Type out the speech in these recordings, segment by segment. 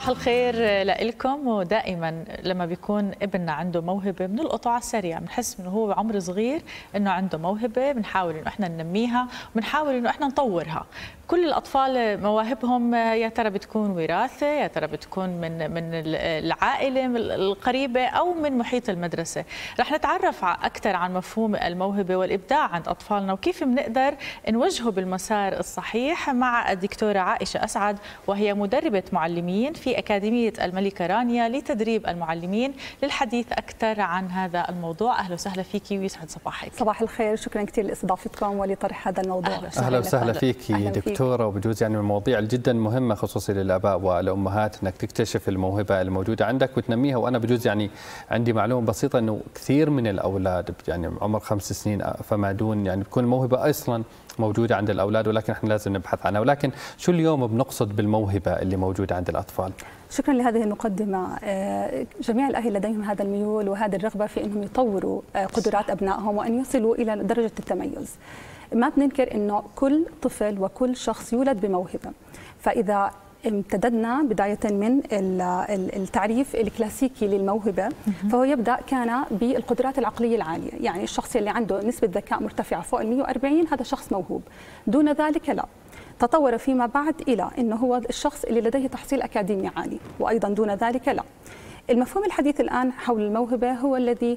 صباح الخير لكم. ودائما لما بيكون ابننا عنده موهبه بنلقطه على السريع، بنحس انه هو عمر صغير انه عنده موهبه، بنحاول انه احنا ننميها وبنحاول انه احنا نطورها. كل الاطفال مواهبهم يا ترى بتكون وراثه، يا ترى بتكون من العائله القريبه او من محيط المدرسه. رح نتعرف اكثر عن مفهوم الموهبه والابداع عند اطفالنا وكيف بنقدر نوجهه بالمسار الصحيح مع الدكتوره عائشه اسعد، وهي مدربه معلمين في اكاديميه الملكه رانيا لتدريب المعلمين، للحديث اكثر عن هذا الموضوع. اهلا وسهلا فيكي ويسعد صباحك. صباح الخير، شكرا كثير لاستضافتكم ولطرح هذا الموضوع. اهلا وسهلا فيكي دكتوره، وبجوز يعني من المواضيع جدا مهمه خصوصا للاباء والامهات انك تكتشف الموهبه الموجوده عندك وتنميها. وانا بجوز يعني عندي معلومه بسيطه انه كثير من الاولاد يعني عمر 5 سنين فما دون يعني بتكون الموهبه اصلا موجوده عند الاولاد، ولكن احنا لازم نبحث عنها. ولكن شو اليوم بنقصد بالموهبه اللي موجوده عند الاطفال؟ شكرا لهذه المقدمه. جميع الاهل لديهم هذا الميول وهذه الرغبه في انهم يطوروا قدرات ابنائهم وان يصلوا الى درجه التميز. ما بننكر انه كل طفل وكل شخص يولد بموهبه، فاذا امتددنا بداية من التعريف الكلاسيكي للموهبة، فهو يبدأ كان بالقدرات العقلية العالية، يعني الشخص اللي عنده نسبة ذكاء مرتفعة فوق 140 هذا شخص موهوب، دون ذلك لا. تطور فيما بعد إلى أنه هو الشخص اللي لديه تحصيل أكاديمي عالي، وأيضا دون ذلك لا. المفهوم الحديث الآن حول الموهبة هو الذي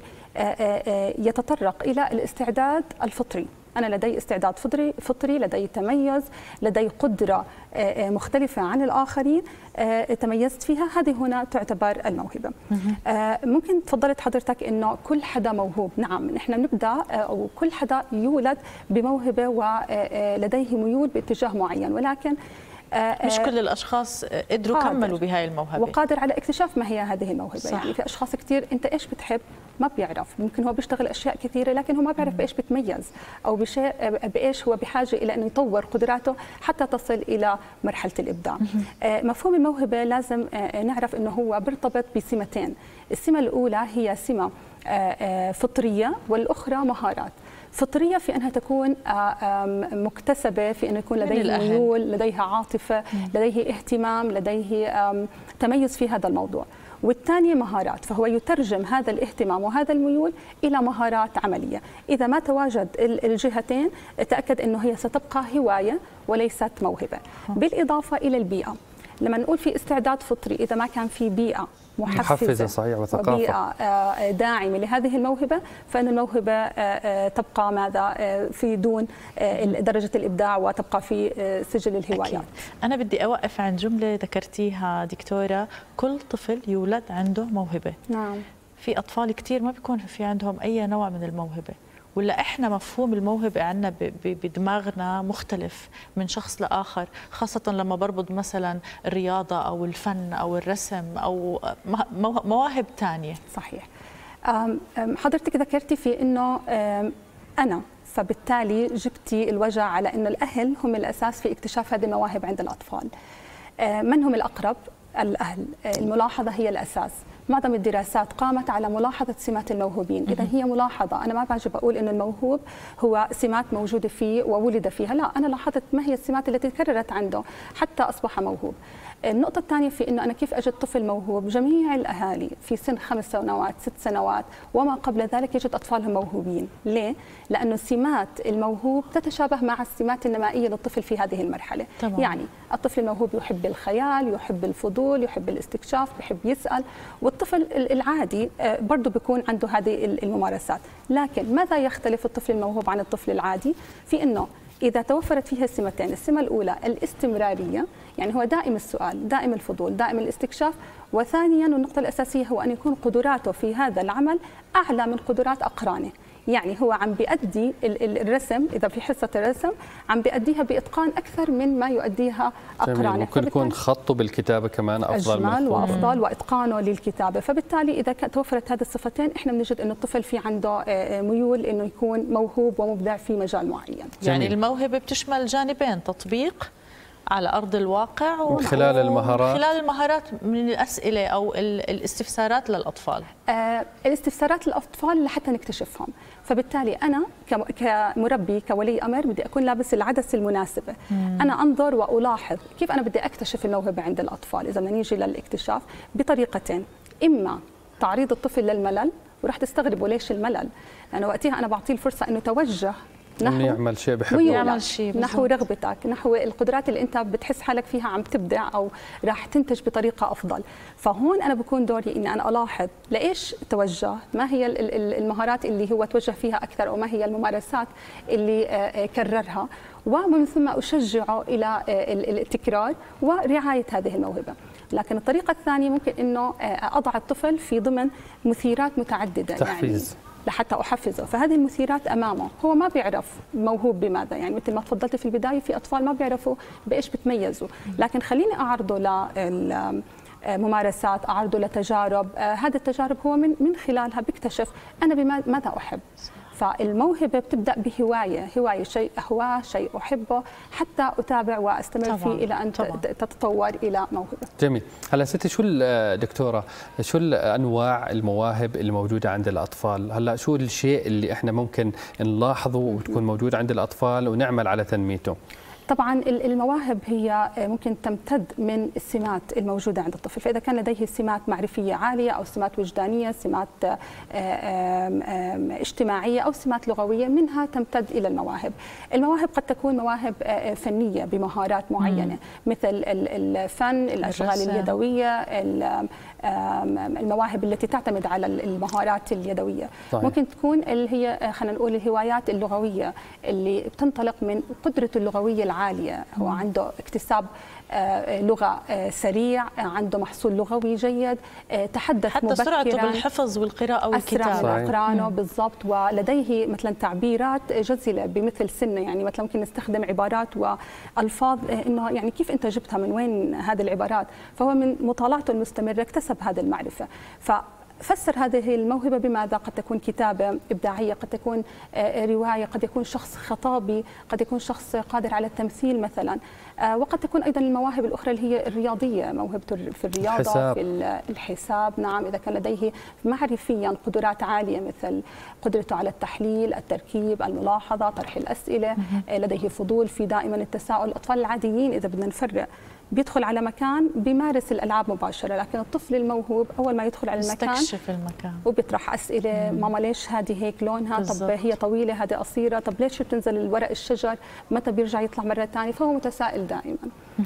يتطرق إلى الاستعداد الفطري. أنا لدي استعداد فطري، لدي تميز، لدي قدرة مختلفة عن الآخرين تميزت فيها، هذه هنا تعتبر الموهبة. ممكن تفضلت حضرتك إنه كل حدا موهوب. نعم، نحن نبدأ أو كل حدا يولد بموهبة ولديه ميول باتجاه معين، ولكن مش كل الاشخاص قدروا كملوا بهاي الموهبه وقادر على اكتشاف ما هي هذه الموهبه. صح. يعني في اشخاص كثير انت ايش بتحب ما بيعرف، ممكن هو بيشتغل اشياء كثيره لكن هو ما بيعرف بايش بتميز او بايش هو بحاجه الى انه يطور قدراته حتى تصل الى مرحله الابداع. مفهوم الموهبه لازم نعرف انه هو بيرتبط بسمتين. السمه الاولى هي سمه فطريه والاخرى مهارات. فطرية في أنها تكون مكتسبة، في أنه يكون لديه ميول، لديها عاطفة، لديه اهتمام، لديه تميز في هذا الموضوع. والثانية مهارات، فهو يترجم هذا الاهتمام وهذا الميول إلى مهارات عملية. إذا ما تواجد الجهتين تأكد أنه هي ستبقى هواية وليست موهبة. بالإضافة إلى البيئة، لما نقول في استعداد فطري، إذا ما كان في بيئة محفزة صحيح وثقافة وبيئة داعمة لهذه الموهبة، فإن الموهبة تبقى ماذا في دون درجة الإبداع وتبقى في سجل الهوايات. أكيد. أنا بدي أوقف عن جملة ذكرتيها دكتورة، كل طفل يولد عنده موهبة. نعم. في أطفال كتير ما بيكون في عندهم أي نوع من الموهبة، ولا إحنا مفهوم الموهبة عندنا بدماغنا مختلف من شخص لآخر، خاصة لما بربط مثلا الرياضة أو الفن أو الرسم أو مواهب تانية. صحيح. حضرتك ذكرتي في إنه أنا، فبالتالي جبتي الوجع على إنه الأهل هم الأساس في اكتشاف هذه المواهب عند الأطفال. من هم الأقرب؟ الأهل. الملاحظة هي الأساس. معظم الدراسات قامت على ملاحظة سمات الموهوبين. إذا هي ملاحظة، أنا ما بعجب أقول إن الموهوب هو سمات موجودة فيه وولد فيها، لا، أنا لاحظت ما هي السمات التي تكررت عنده حتى أصبح موهوب. النقطة الثانية في إنه أنا كيف أجد طفل موهوب؟ جميع الأهالي في سن 5 سنوات 6 سنوات وما قبل ذلك يجد أطفالهم موهوبين. ليه؟ لأنه سمات الموهوب تتشابه مع السمات النمائية للطفل في هذه المرحلة. طبعا. يعني الطفل الموهوب يحب الخيال، يحب الفضول، يحب الاستكشاف، يحب يسأل، والطفل العادي برضه بيكون عنده هذه الممارسات. لكن ماذا يختلف الطفل الموهوب عن الطفل العادي؟ في إنه إذا توفرت فيها السمتين، السمة الأولى الاستمرارية، يعني هو دائم السؤال، دائم الفضول، دائم الاستكشاف، وثانيا والنقطة الأساسية هو أن يكون قدراته في هذا العمل أعلى من قدرات أقرانه. يعني هو عم بيأدي الرسم، إذا في حصة الرسم عم بيأديها بإتقان أكثر من ما يؤديها أقرانه. ممكن يكون خطه بالكتابة كمان أفضل أجمل وأفضل وإتقانه للكتابة. فبالتالي إذا توفرت هذه الصفتين إحنا بنجد أن الطفل في عنده ميول أنه يكون موهوب ومبدع في مجال معين. يعني الموهبة بتشمل جانبين، تطبيق على ارض الواقع من خلال المهارات، من خلال المهارات من الاسئله او الاستفسارات للاطفال. الاستفسارات للاطفال لحتى نكتشفهم، فبالتالي انا كمربي كولي امر بدي اكون لابس العدسه المناسبه. انا انظر والاحظ كيف انا بدي اكتشف الموهبه عند الاطفال. اذا بدنا نيجي للاكتشاف بطريقتين، اما تعريض الطفل للملل، وراح تستغربوا ليش الملل، لانه وقتها انا بعطيه الفرصه انه توجه نحو يعمل شيء بحبه، يعمل شيء نحو رغبتك، نحو القدرات اللي انت بتحس حالك فيها عم تبدع او راح تنتج بطريقه افضل. فهون انا بكون دوري اني انا الاحظ لايش توجه، ما هي المهارات اللي هو توجه فيها اكثر، او ما هي الممارسات اللي كررها، ومن ثم اشجعه الى التكرار ورعايه هذه الموهبه. لكن الطريقه الثانيه ممكن انه اضع الطفل في ضمن مثيرات متعدده، تحفيز، يعني لحتى احفزه، فهذه المثيرات امامه هو ما بيعرف موهوب بماذا، يعني مثل ما تفضلتي في البدايه في اطفال ما بيعرفوا بايش بتميزوا، لكن خليني اعرضه لممارسات، اعرضه لتجارب، هذه التجارب هو من خلالها بيكتشف انا بماذا احب. فالموهبه بتبدا بهوايه، شيء اهواه، شيء احبه، حتى اتابع واستمر فيه الى ان تتطور الى موهبه. جميل. هلا ستي، شو دكتوره، شو انواع المواهب اللي موجوده عند الاطفال؟ هلا شو الشيء اللي احنا ممكن نلاحظه وتكون موجوده عند الاطفال ونعمل على تنميته؟ طبعا المواهب هي ممكن تمتد من السمات الموجوده عند الطفل، فاذا كان لديه سمات معرفيه عاليه او سمات وجدانيه، سمات اجتماعيه او سمات لغويه، منها تمتد الى المواهب. المواهب قد تكون مواهب فنيه بمهارات معينه، مثل الفن، الاشغال اليدويه، المواهب التي تعتمد على المهارات اليدويه. طيب. ممكن تكون اللي هي خلينا نقول الهوايات اللغويه اللي بتنطلق من قدرته اللغويه العاليه، هو عنده اكتساب لغه سريع، عنده محصول لغوي جيد، تحدث حتى مبكرا، سرعته بالحفظ والقراءه والكتابه اسرع من اقرانه بالضبط، ولديه مثلا تعبيرات جزله بمثل سنه، يعني مثلا ممكن نستخدم عبارات والفاظ انه يعني كيف انت جبتها، من وين هذه العبارات، فهو من مطالعته المستمره اكتسب هذه المعرفه. فسر هذه الموهبة بماذا؟ قد تكون كتابة إبداعية، قد تكون رواية، قد يكون شخص خطابي، قد يكون شخص قادر على التمثيل مثلا، وقد تكون أيضا المواهب الأخرى اللي هي الرياضية، موهبته في الرياضة، الحساب. في الحساب، نعم، إذا كان لديه معرفيا قدرات عالية مثل قدرته على التحليل، التركيب، الملاحظة، طرح الأسئلة، لديه فضول في دائما التساؤل. الأطفال العاديين إذا بدنا نفرق بيدخل على مكان بيمارس الالعاب مباشره، لكن الطفل الموهوب اول ما يدخل على المكان يستكشف المكان وبيطرح اسئله، ماما ليش هذه هيك لونها؟ بالزبط. طب هي طويله، هذه قصيره، طب ليش بتنزل الورق الشجر؟ متى بيرجع يطلع مره ثانيه؟ فهو متسائل دائما.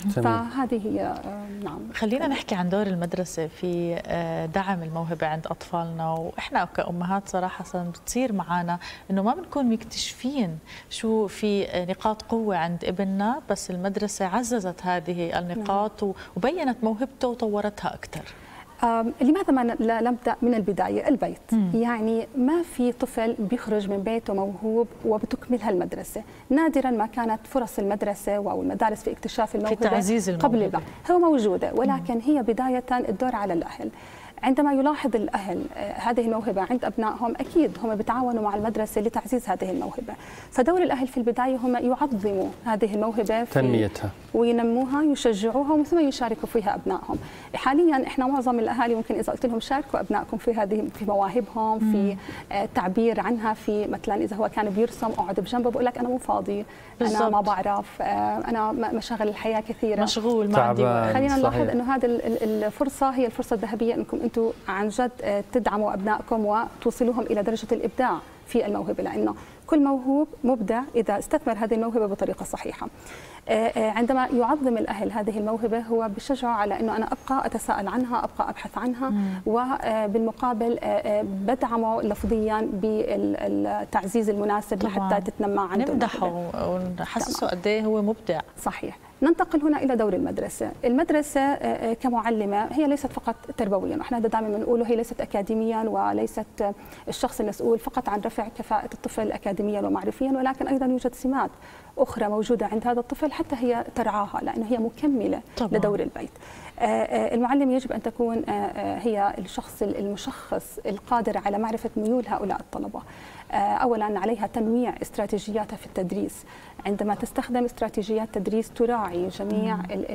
فهذه هي نعم. خلينا نحكي عن دور المدرسه في دعم الموهبه عند اطفالنا، واحنا كامهات صراحه بتصير معنا انه ما بنكون مكتشفين شو في نقاط قوه عند ابننا، بس المدرسه عززت هذه النقاط وبينت موهبته وطورتها اكثر. لماذا ما لا نبدأ من البداية؟ البيت. يعني ما في طفل بيخرج من بيته موهوب وبتكملها المدرسة، نادرا ما كانت فرص المدرسة أو المدارس في اكتشاف الموهبة في تعزيز الموهبة قبل البعض، هو موجودة، ولكن هي بداية الدور على الأهل. عندما يلاحظ الأهل هذه الموهبة عند أبنائهم، أكيد هم بيتعاونوا مع المدرسة لتعزيز هذه الموهبة. فدور الأهل في البداية هم يعظموا هذه الموهبة، تنميتها وينموها، يشجعوها، ومن ثم يشاركوا فيها أبنائهم. حاليا إحنا معظم الأهالي ممكن إذا قلت لهم شاركوا أبنائكم في مواهبهم، في تعبير عنها، في مثلا إذا هو كان بيرسم اقعد بجنبه بقول لك أنا مو فاضي، بالزبط. أنا ما بعرف، أنا مشاغل الحياة كثيرة، مشغول، ما عندي وقت. خلينا نلاحظ إنه هذه الفرصة هي الفرصة الذهبية إنكم أنتم عن جد تدعموا أبنائكم وتوصلوهم إلى درجة الإبداع في الموهبة، لأنه كل موهوب مبدع إذا استثمر هذه الموهبة بطريقة صحيحة. عندما يعظم الأهل هذه الموهبة هو بشجعه على أنه أنا أبقى أتساءل عنها، أبقى أبحث عنها، وبالمقابل بدعمه لفظيا بالتعزيز المناسب لحتى تتنمى عنده، نمدحه ونحسسه قد ايه هو مبدع. صحيح. ننتقل هنا إلى دور المدرسة. المدرسة كمعلمة هي ليست فقط تربويا، ونحن دائما بنقوله هي ليست أكاديميا وليست الشخص المسؤول فقط عن رفع كفاءة الطفل أكاديميا ومعرفيا، ولكن أيضا يوجد سمات اخرى موجوده عند هذا الطفل حتى هي ترعاها، لانه هي مكمله طبعا لدور البيت. المعلم يجب ان تكون هي الشخص المشخص القادر على معرفه ميول هؤلاء الطلبه. اولا عليها تنويع استراتيجياتها في التدريس، عندما تستخدم استراتيجيات تدريس تراعي جميع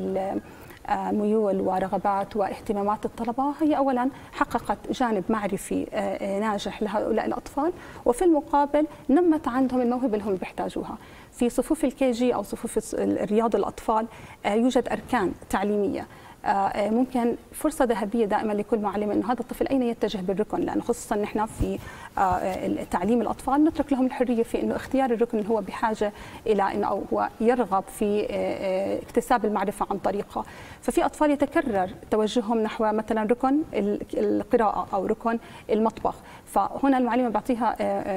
ميول ورغبات واهتمامات الطلبة، هي أولا حققت جانب معرفي ناجح لهؤلاء الأطفال، وفي المقابل نمت عندهم الموهبة اللي هم بيحتاجوها. في صفوف الكي جي أو صفوف الرياض الأطفال يوجد أركان تعليمية، ممكن فرصة ذهبية دائما لكل معلم أن هذا الطفل أين يتجه بالركن، لأن خصوصا نحن في تعليم الأطفال نترك لهم الحرية في أنه اختيار الركن اللي هو بحاجة إلى أنه أو هو يرغب في اكتساب المعرفة عن طريقها. ففي أطفال يتكرر توجههم نحو مثلا ركن القراءة أو ركن المطبخ، فهنا المعلمة بعطيها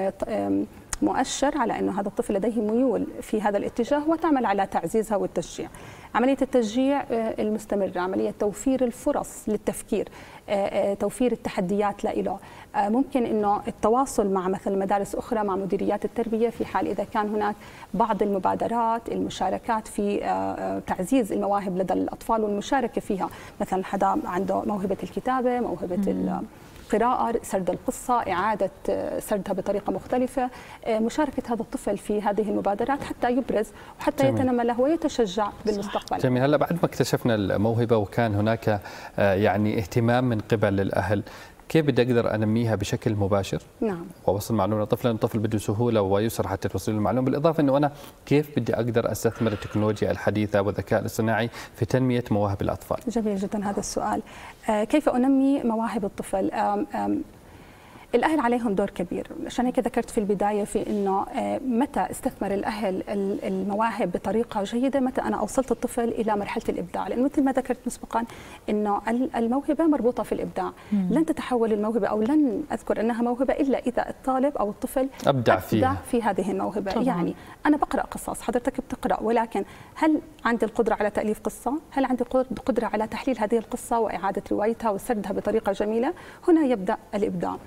مؤشر على أنه هذا الطفل لديه ميول في هذا الاتجاه وتعمل على تعزيزها والتشجيع. عملية التشجيع المستمرة، عملية توفير الفرص للتفكير، توفير التحديات له، ممكن أنه التواصل مع مثلا مدارس أخرى، مع مديريات التربية في حال إذا كان هناك بعض المبادرات، المشاركات في تعزيز المواهب لدى الأطفال والمشاركة فيها، مثلا حدا عنده موهبة الكتابة، موهبة قراءة، سرد القصة، إعادة سردها بطريقة مختلفة، مشاركة هذا الطفل في هذه المبادرات حتى يبرز وحتى يتنمى له ويتشجع بالمستقبل. جميل. هلا بعد ما اكتشفنا الموهبة وكان هناك يعني اهتمام من قبل الأهل، كيف بدي اقدر انميها بشكل مباشر؟ نعم. واوصل معلومه للطفل، لان الطفل بده سهوله ويسر حتى توصيل المعلومه، بالاضافه انه انا كيف بدي اقدر استثمر التكنولوجيا الحديثه والذكاء الاصطناعي في تنميه مواهب الاطفال؟ جميل جدا هذا السؤال. كيف انمي مواهب الطفل؟ الأهل عليهم دور كبير، عشان هيك ذكرت في البداية في أنه متى استثمر الأهل المواهب بطريقة جيدة، متى أنا أوصلت الطفل إلى مرحلة الإبداع، لأن مثل ما ذكرت مسبقا أنه الموهبة مربوطة في الإبداع. لن تتحول الموهبة أو لن أذكر أنها موهبة إلا إذا الطالب أو الطفل أبدع في هذه الموهبة. طبعا. يعني أنا بقرأ قصص، حضرتك بتقرأ، ولكن هل عندي القدرة على تأليف قصة؟ هل عندي قدرة على تحليل هذه القصة وإعادة روايتها وسردها بطريقة جميلة؟ هنا يبدأ الإبداع.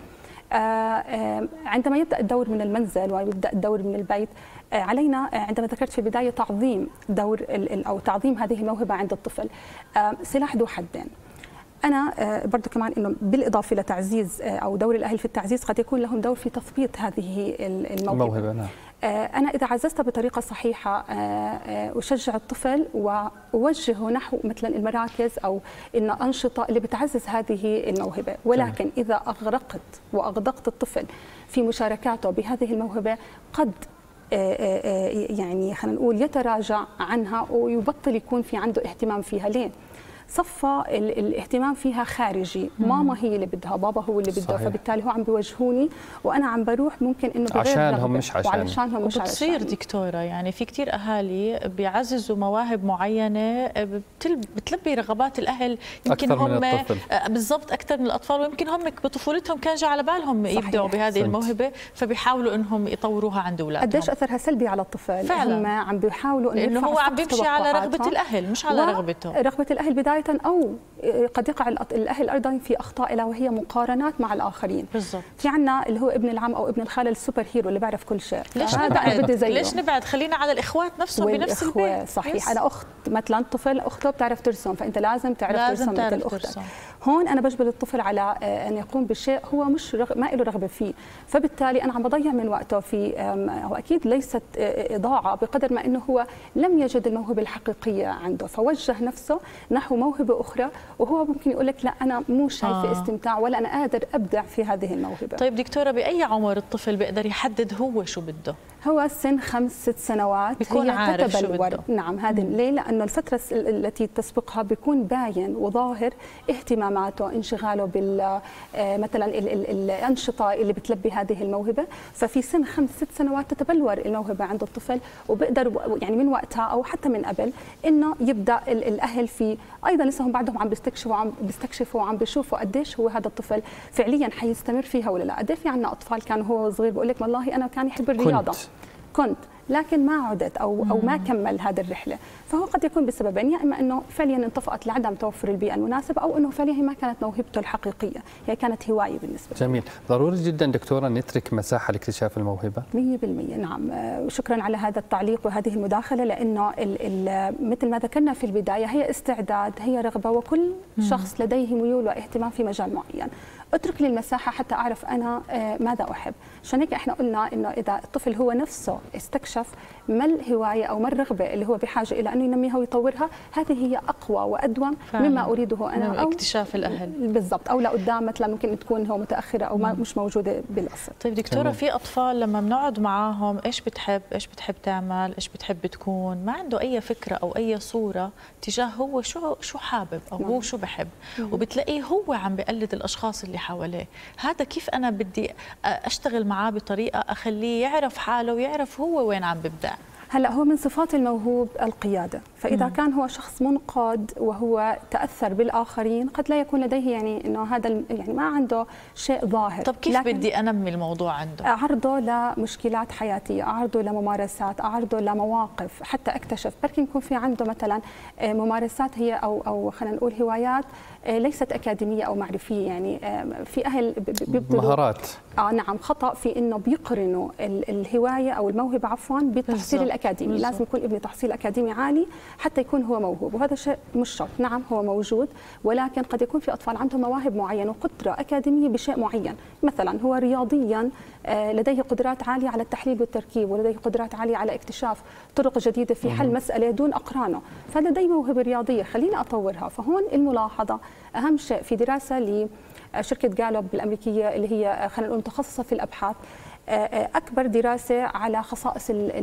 عندما يبدأ الدور من المنزل ويبدأ الدور من البيت، علينا عندما ذكرت في البداية تعظيم دور أو تعظيم هذه الموهبة عند الطفل. سلاح ذو حدين. أنا برضو كمان إنه بالإضافة إلى تعزيز أو دور الأهل في التعزيز، قد يكون لهم دور في تثبيط هذه الموهبة. نعم. أنا إذا عززتها بطريقة صحيحة أشجع الطفل وأوجهه نحو مثلا المراكز أو إن أنشطة اللي بتعزز هذه الموهبة، ولكن إذا أغرقت وأغدقت الطفل في مشاركاته بهذه الموهبة قد يعني خلينا نقول يتراجع عنها ويبطل يكون في عنده اهتمام فيها. ليه؟ صفى الاهتمام فيها خارجي، ماما هي اللي بدها، بابا هو اللي بده، فبالتالي هو عم بيوجهوني وانا عم بروح ممكن انه بغير عشانهم مش عشانهم. مش بتصير دكتوره يعني في كثير اهالي بيعززوا مواهب معينه بتلبي رغبات الاهل، يمكن هم بالضبط اكثر من الاطفال، ويمكن هم بطفولتهم كان جاء على بالهم يبدعوا بهذه الموهبه، فبيحاولوا انهم يطوروها عند اولادهم. قديش اثرها سلبي على الطفل؟ فعلا هم عم بيحاولوا انه هو عم بيمشي على رغبه الاهل مش على رغبته. رغبه الاهل بدايه، او قد يقع الاهل ايضا في اخطاء الا وهي مقارنات مع الاخرين. بالضبط. في عندنا اللي هو ابن العم او ابن الخاله السوبر هيرو اللي بيعرف كل شيء. ليش نبعد؟ خلينا على الاخوات نفسهم بنفس البيت. صحيح. انا اخت مثلا طفل اخته بتعرف ترسم، فانت لازم تعرف ترسم مثل اختك. هون انا بجبر الطفل على ان يقوم بشيء هو مش ما له رغبه فيه، فبالتالي انا عم بضيع من وقته في واكيد ليست اضاعه بقدر ما انه هو لم يجد الموهبه الحقيقيه عنده، فوجه نفسه نحو موهبه اخرى، وهو ممكن يقول لك لا انا مو شايفه استمتاع ولا انا قادر ابدع في هذه الموهبه. طيب دكتوره، باي عمر الطفل بيقدر يحدد هو شو بده؟ هو سن 5-6 سنوات بيكون عارف شو بده. نعم. هذه ليه؟ لانه الفتره التي تسبقها بيكون باين وظاهر اهتماماته، انشغاله بال مثلا الانشطه اللي بتلبي هذه الموهبه، ففي سن 5-6 سنوات تتبلور الموهبه عند الطفل، وبقدر يعني من وقتها او حتى من قبل انه يبدا الاهل في ايضا لسه هم بعدهم عم بيستكشفوا وعم بيشوفوا قديش هو هذا الطفل فعليا حيستمر فيها ولا لا. قد ايه في عندنا اطفال كانوا هو صغير بقول لك والله انا كان يحب الرياضه، كنت لكن ما عدت او ما كمل هذه الرحله، فهو قد يكون بسببين، يا اما انه فعليا انطفأت لعدم توفر البيئه المناسبه، او انه فعليا هي ما كانت موهبته الحقيقيه، هي كانت هوايه بالنسبه له. جميل، ضروري جدا دكتوره نترك مساحه لاكتشاف الموهبه. 100% نعم، شكرا على هذا التعليق وهذه المداخله، لانه مثل ما ذكرنا في البدايه هي استعداد، هي رغبه، وكل شخص لديه ميول واهتمام في مجال معين. اترك لي المساحه حتى اعرف انا ماذا احب. عشان هيك احنا قلنا انه اذا الطفل هو نفسه استكشف ما الهوايه او ما الرغبه اللي هو بحاجه الى انه ينميها ويطورها، هذه هي اقوى وادوم مما اريده انا، او اكتشاف الاهل بالضبط، او لقدام مثلا ممكن تكون هو متاخره او مش موجوده بالاصل. طيب دكتوره، في اطفال لما بنقعد معاهم ايش بتحب تعمل، ايش بتحب تكون، ما عنده اي فكره او اي صوره تجاه هو شو حابب او هو شو بحب، وبتلاقيه هو عم بيقلد الاشخاص اللي حواليه. هذا كيف انا بدي اشتغل معاه بطريقه اخليه يعرف حاله ويعرف هو وين عم ببدع؟ هلا هو من صفات الموهوب القياده، فاذا كان هو شخص منقاد وهو تاثر بالاخرين قد لا يكون لديه يعني انه هذا يعني ما عنده شيء ظاهر. طب كيف بدي انمي الموضوع عنده؟ اعرضه لمشكلات حياتيه، اعرضه لممارسات، اعرضه لمواقف حتى اكتشف. بركي يكون في عنده مثلا ممارسات هي او خلينا نقول هوايات ليست اكاديميه او معرفيه، يعني في اهل بيبذلوا مهارات. نعم، خطا في انه بيقرنوا الهوايه او الموهبه عفوا بالتحصيل الاكاديمي. لازم يكون ابني تحصيل اكاديمي عالي حتى يكون هو موهوب، وهذا شيء مش شرط. نعم هو موجود، ولكن قد يكون في اطفال عندهم مواهب معينه وقدره اكاديميه بشيء معين، مثلا هو رياضيا لديه قدرات عاليه على التحليل والتركيب، ولديه قدرات عاليه على اكتشاف طرق جديده في حل مساله دون اقرانه، فلديه موهبه رياضيه خليني اطورها. فهون الملاحظه اهم شيء. في دراسه لشركه جالوب الامريكيه اللي هي خلينا نقول متخصصه في الابحاث، أكبر دراسة على خصائص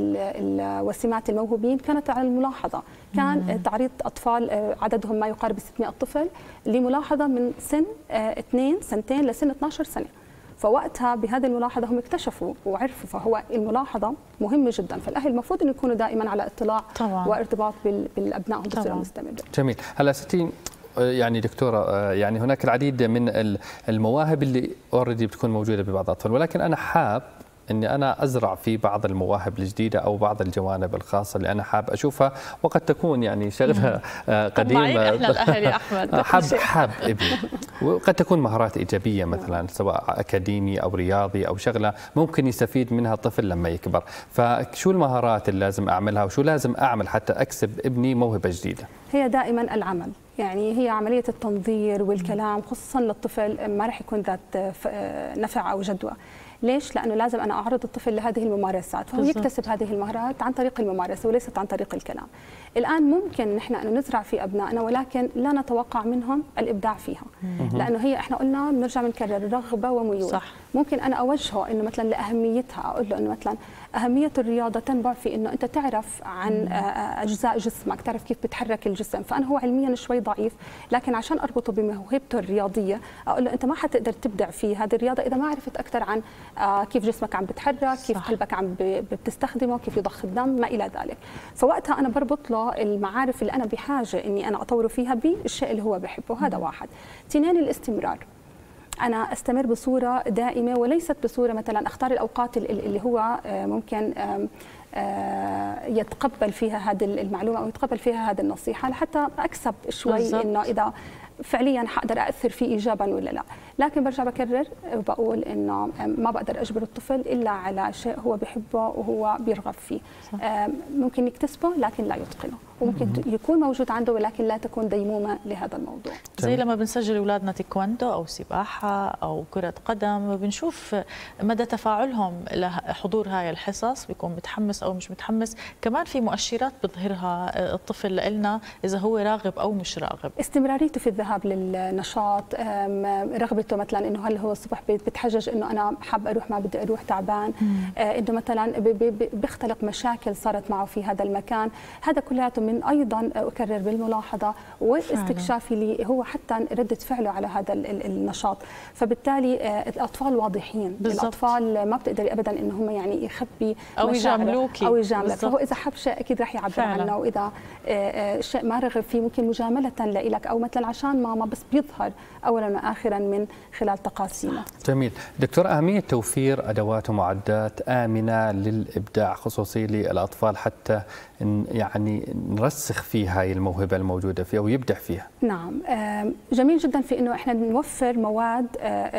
الوسيمات الموهوبين كانت على الملاحظة. كان تعريض أطفال عددهم ما يقارب 600 طفل لملاحظة من سن 2 سنتين لسن 12 سنة. فوقتها بهذه الملاحظة هم اكتشفوا وعرفوا، فهو الملاحظة مهمة جدا، فالأهل المفروض أن يكونوا دائما على اطلاع طبعا وارتباط بالأبناء بصورة مستمرة. جميل. هلا ستي يعني دكتورة، يعني هناك العديد من المواهب اللي اوريدي بتكون موجودة ببعض الأطفال، ولكن أنا حاب اني انا ازرع في بعض المواهب الجديده او بعض الجوانب الخاصه اللي انا حاب اشوفها، وقد تكون يعني شغله قديمه. احنا الاهل يا احمد حاب ابني، وقد تكون مهارات ايجابيه مثلا سواء اكاديمي او رياضي او شغله ممكن يستفيد منها الطفل لما يكبر. فشو المهارات اللي لازم اعملها وشو لازم اعمل حتى اكسب ابني موهبه جديده؟ هي دائما العمل، يعني هي عمليه التنظير والكلام خصوصا للطفل ما راح يكون ذات نفع او جدوى. ليش؟ لأنه لازم أنا أعرض الطفل لهذه الممارسات، فهو يكتسب هذه المهارات عن طريق الممارسة وليست عن طريق الكلام. الآن ممكن نحن أن نزرع في أبنائنا ولكن لا نتوقع منهم الإبداع فيها، لأنه هي إحنا قلنا بنرجع بنكرر رغبة وميول. صح. ممكن أنا أوجهه إنه مثلا لأهميتها، أقول له إنه مثلا أهمية الرياضة تنبع في إنه أنت تعرف عن أجزاء جسمك، تعرف كيف بتحرك الجسم، فأنا هو علميا شوي ضعيف، لكن عشان أربطه بموهبته الرياضية أقول له أنت ما حتقدر تبدع في هذه الرياضة إذا ما عرفت أكثر عن كيف جسمك عم بتحرك، كيف قلبك عم بتستخدمه، كيف يضخ الدم، ما إلى ذلك. فوقتها أنا بربط له المعارف اللي أنا بحاجة إني أنا أطوره فيها بالشيء اللي هو بحبه. هذا واحد. اثنين، الاستمرار. أنا أستمر بصورة دائمة وليست بصورة مثلا أختار الأوقات اللي هو ممكن يتقبل فيها هذه المعلومة أو يتقبل فيها هذه النصيحة لحتى أكسب شوي إنه إذا فعليا حقدر أأثر فيه إيجابا ولا لا. لكن برجع بكرر وبقول إنه ما بقدر أجبر الطفل إلا على شيء هو بحبه وهو بيرغب فيه. ممكن يكتسبه لكن لا يتقنه، وممكن يكون موجود عنده ولكن لا تكون ديمومة لهذا الموضوع. زي لما بنسجل أولادنا تايكوندو أو سباحة أو كرة قدم، بنشوف مدى تفاعلهم لحضور هاي الحصص، بيكون متحمس أو مش متحمس. كمان في مؤشرات بظهرها الطفل لنا إذا هو راغب أو مش راغب. استمراريته في الذهاب للنشاط، رغبته مثلا إنه هل هو الصبح بتحجج إنه أنا حاب أروح ما بدي أروح تعبان، إنه مثلا بيختلق مشاكل صارت معه في هذا المكان. هذا كلياته من ايضا اكرر بالملاحظه واستكشافي اللي هو حتى رده فعله على هذا النشاط. فبالتالي الاطفال واضحين، بالزبط. الاطفال ما بتقدري ابدا ان هم يعني يخبي او يجاملوكي او يجاملك، فهو اذا حب شيء اكيد رح يعبر عنه، واذا شيء ما رغب فيه ممكن مجامله لك او مثلا عشان ماما، بس بيظهر اولا واخرا من خلال تقاسيمه. جميل. دكتور، اهميه توفير ادوات ومعدات امنه للابداع خصوصي للاطفال حتى يعني نرسخ فيها هاي الموهبه الموجوده فيها ويبدع فيها. نعم، جميل جدا في انه احنا نوفر مواد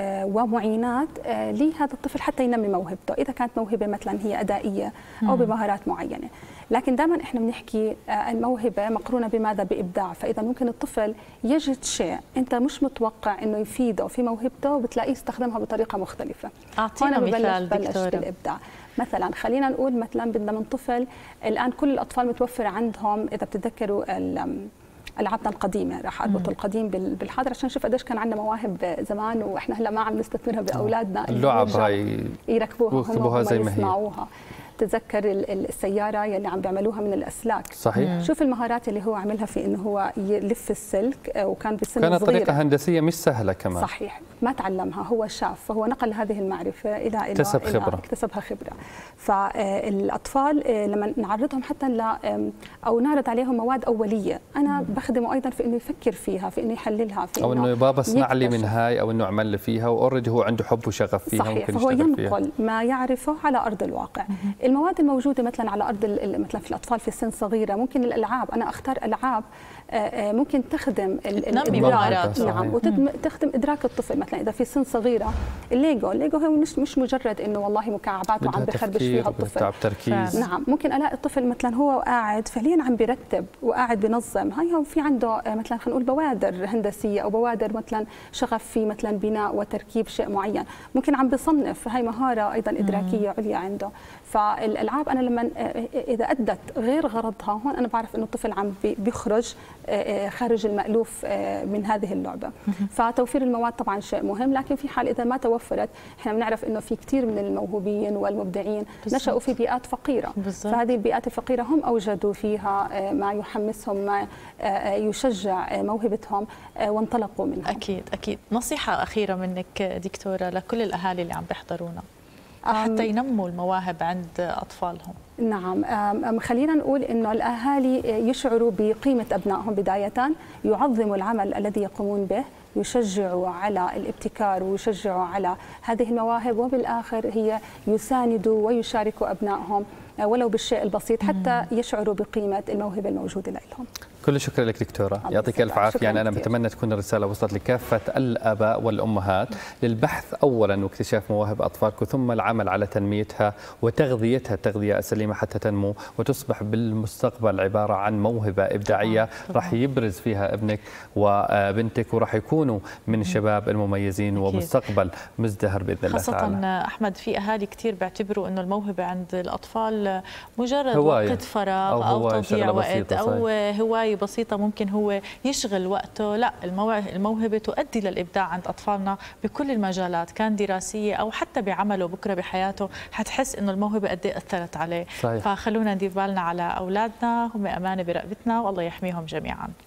ومعينات لهذا الطفل حتى ينمي موهبته، اذا كانت موهبه مثلا هي ادائيه او بمهارات معينه. لكن دائما احنا بنحكي الموهبه مقرونه بماذا؟ بابداع. فاذا ممكن الطفل يجد شيء انت مش متوقع انه يفيده في موهبته وبتلاقيه يستخدمها بطريقه مختلفه. اعطينا مثال دكتوره. بالابداع مثلا، خلينا نقول مثلا بدنا من طفل، الان كل الاطفال متوفر عندهم، اذا بتتذكروا العابنا القديمه، راح اربط القديم بالحاضر عشان نشوف قديش كان عندنا مواهب زمان واحنا هلا ما عم نستثمرها باولادنا. اللعب هاي يركبوها زي ما يسمعوها. تتذكر السياره يلي عم بيعملوها من الاسلاك. صحيح. شوف المهارات اللي هو عملها في انه هو يلف السلك، وكان بسن كانت صغيره، طريقه هندسيه مش سهله كمان. صحيح، ما تعلمها، هو شاف، فهو نقل هذه المعرفه الى اكتسبها خبره. فالاطفال لما نعرضهم حتى او نعرض عليهم مواد اوليه، انا بخدمه ايضا في انه يفكر فيها، في انه يحللها، في او انه بابا اصنع لي من هاي، او انه اعمل لي فيها، واوريدي هو عنده حب وشغف فيها. صحيح، فهو ينقل ما يعرفه على ارض الواقع. المواد الموجوده مثلا على ارض مثلا في الاطفال في سن صغيره، ممكن الالعاب، انا اختار العاب ممكن تخدم مهارات. نعم، وتخدم ادراك الطفل. مثلا اذا في سن صغيره، الليجو هو مش مجرد انه والله مكعبات وعم بخربش فيها الطفل. تركيز. نعم، ممكن الاقي الطفل مثلا هو قاعد فعليا عم بيرتب وقاعد بنظم، هاي هو في عنده مثلا خلينا نقول بوادر هندسيه او بوادر مثلا شغف في مثلا بناء وتركيب شيء معين، ممكن عم بصنف، هاي مهاره ايضا ادراكيه عليا عنده. فالالعاب انا لما اذا ادت غير غرضها، هون انا بعرف انه الطفل عم بيخرج خارج المألوف من هذه اللعبه. فتوفير المواد طبعا شيء مهم، لكن في حال اذا ما توفرت، احنا بنعرف انه في كثير من الموهوبين والمبدعين نشأوا في بيئات فقيره. فهذه البيئات الفقيره هم اوجدوا فيها ما يحمسهم، ما يشجع موهبتهم، وانطلقوا منها. اكيد. نصيحه اخيره منك دكتوره لكل الاهالي اللي عم بيحضرونا حتى ينموا المواهب عند أطفالهم. نعم، خلينا نقول إنه الأهالي يشعروا بقيمة أبنائهم بداية، يعظموا العمل الذي يقومون به، يشجعوا على الابتكار ويشجعوا على هذه المواهب، وبالآخر هي يساندوا ويشاركوا أبنائهم ولو بالشيء البسيط حتى يشعروا بقيمة الموهبة الموجودة لهم. كل الشكر لك دكتورة، يعطيك ألف عافية. يعني أنا بتمنى تكون الرسالة وصلت لكافة الآباء والأمهات للبحث أولا واكتشاف مواهب أطفالكم، ثم العمل على تنميتها وتغذيتها التغذية السليمة حتى تنمو وتصبح بالمستقبل عبارة عن موهبة إبداعية راح يبرز فيها ابنك وبنتك، وراح يكونوا من الشباب المميزين ومستقبل مزدهر بإذن الله تعالى. خاصة أحمد، في أهالي كثير بيعتبروا إنه الموهبة عند الأطفال مجرد هواية وقت فراغ أو تضييع وقت أو هواية بسيطة ممكن هو يشغل وقته. لا، الموهبة تؤدي للإبداع عند أطفالنا بكل المجالات، كان دراسية أو حتى بعمله بكرة بحياته، حتحس إنه الموهبة قد إيه أثرت عليه. صحيح. فخلونا ندير بالنا على أولادنا، هم أمانة برقبتنا والله يحميهم جميعا.